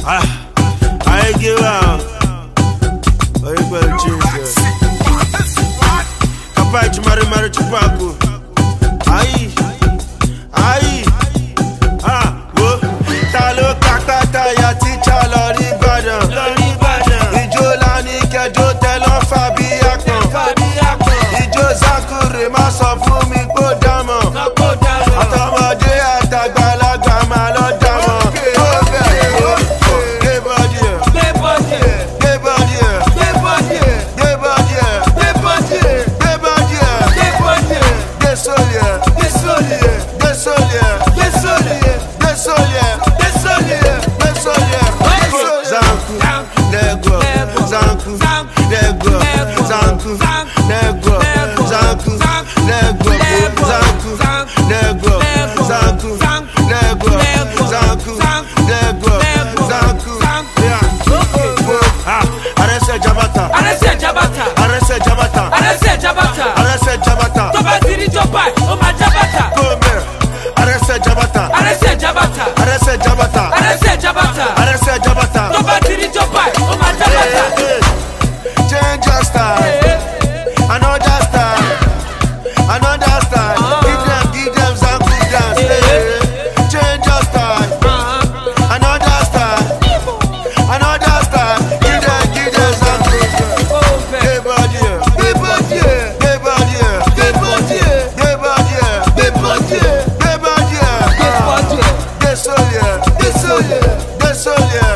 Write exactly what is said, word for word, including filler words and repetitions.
Ah, I give out. Oh, you better change it. Kapai chumari mari chupaku. Aye, aye. Ah, wo. Talo kakata ya ticha lori badan. Lori badan. Ijo lani kejo telon fabi akon. Fabi akon. Ijo zakure ma sọ fún mi kó dámọ̀. Kó dámọ̀. Àtọmọdé àtàgbàlagbà máa lọ dámọ̀. This all yeah, this all yeah.